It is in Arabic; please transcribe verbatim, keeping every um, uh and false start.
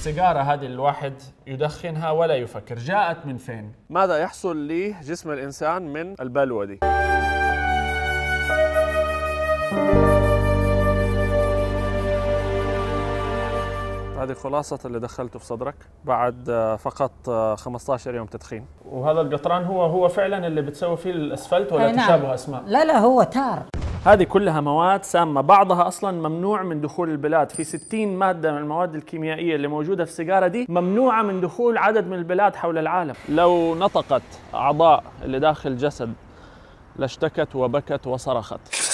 السيجارة هذه الواحد يدخنها ولا يفكر، جاءت من فين؟ ماذا يحصل لجسم الإنسان من البلوى دي؟ هذه خلاصة اللي دخلته في صدرك بعد فقط خمسة عشر يوم تدخين. وهذا القطران هو هو فعلا اللي بتسوي فيه الاسفلت ولا نعم. تشابه اسماء؟ لا لا هو تار. هذه كلها مواد سامة، بعضها أصلا ممنوع من دخول البلاد، في ستين مادة من المواد الكيميائية اللي موجودة في السيجارة دي ممنوعة من دخول عدد من البلاد حول العالم. لو نطقت أعضاء اللي داخل الجسد لاشتكت وبكت وصرخت.